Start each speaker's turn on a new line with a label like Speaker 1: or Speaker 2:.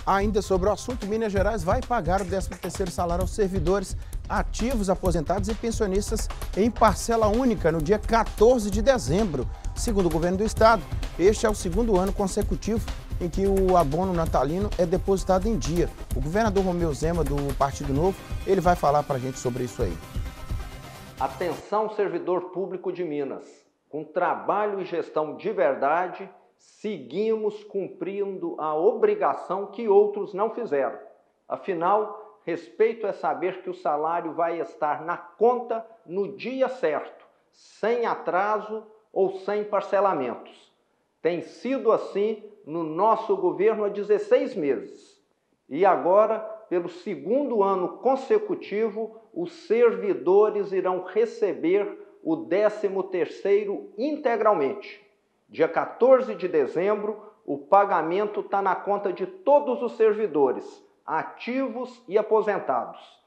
Speaker 1: Ainda sobre o assunto, Minas Gerais vai pagar o 13º salário aos servidores ativos, aposentados e pensionistas em parcela única no dia 14 de dezembro. Segundo o governo do estado, este é o segundo ano consecutivo em que o abono natalino é depositado em dia. O governador Romeu Zema, do Partido Novo, ele vai falar para a gente sobre isso aí.
Speaker 2: Atenção, servidor público de Minas. Com trabalho e gestão de verdade, seguimos cumprindo a obrigação que outros não fizeram. Afinal, respeito é saber que o salário vai estar na conta no dia certo, sem atraso ou sem parcelamentos. Tem sido assim no nosso governo há 16 meses. E agora, pelo segundo ano consecutivo, os servidores irão receber o 13º integralmente. Dia 14 de dezembro, o pagamento está na conta de todos os servidores, ativos e aposentados.